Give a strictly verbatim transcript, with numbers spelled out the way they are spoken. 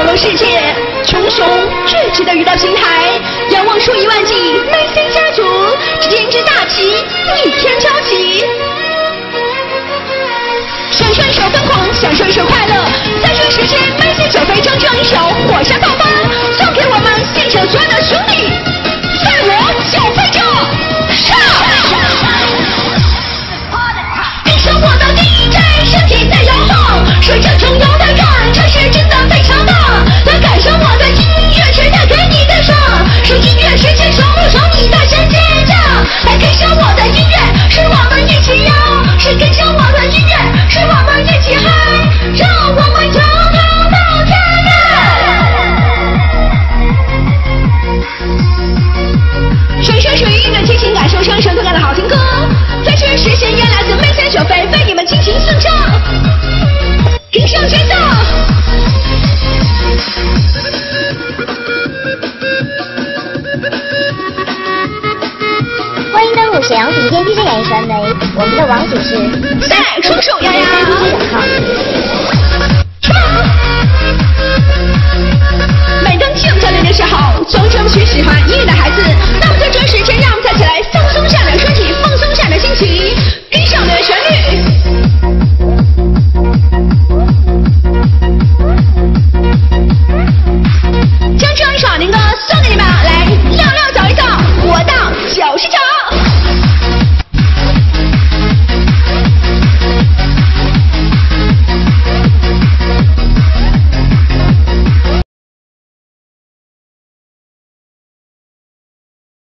落世界，穷雄倔直的遇到平台，仰望数以万计梅 C 家族，只见一只大旗逆天交集。闪闪手疯狂，享受一首快乐，在这世界梅 C 九飞铮铮一手，火山爆发，送给我们现场所有的兄弟，在我就飞着上！跟上我的 D J， 身体在摇晃，水着中游的感，这是真的非常棒。来感受我的音乐，是带给你的爽，是音乐世界爽不爽？你大声尖叫！来跟上我的音乐，是我们一起摇，是跟上我的音乐，是我们一起嗨，让我们跳跳到天涯！水声水音乐听情感受声声动感的好听歌，在这实现原来自梅 C 九飞为你们倾情送上，跟上节奏。 欢迎登录沈阳顶尖 D J 演艺传媒，我们的网址是在双手摇摇。每当听教练的时候，总争取喜欢音乐的孩子，那么在这时间，让我们再起来放松下的身体，放松下的心情。